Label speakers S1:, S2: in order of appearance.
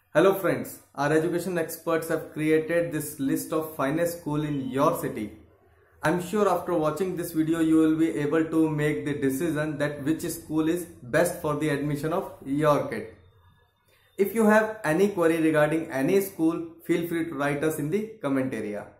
S1: Hello friends, our education experts have created this list of finest school in your city. I'm sure after watching this video you will be able to make the decision that which school is best for the admission of your kid. If you have any query regarding any school, feel free to write us in the comment area.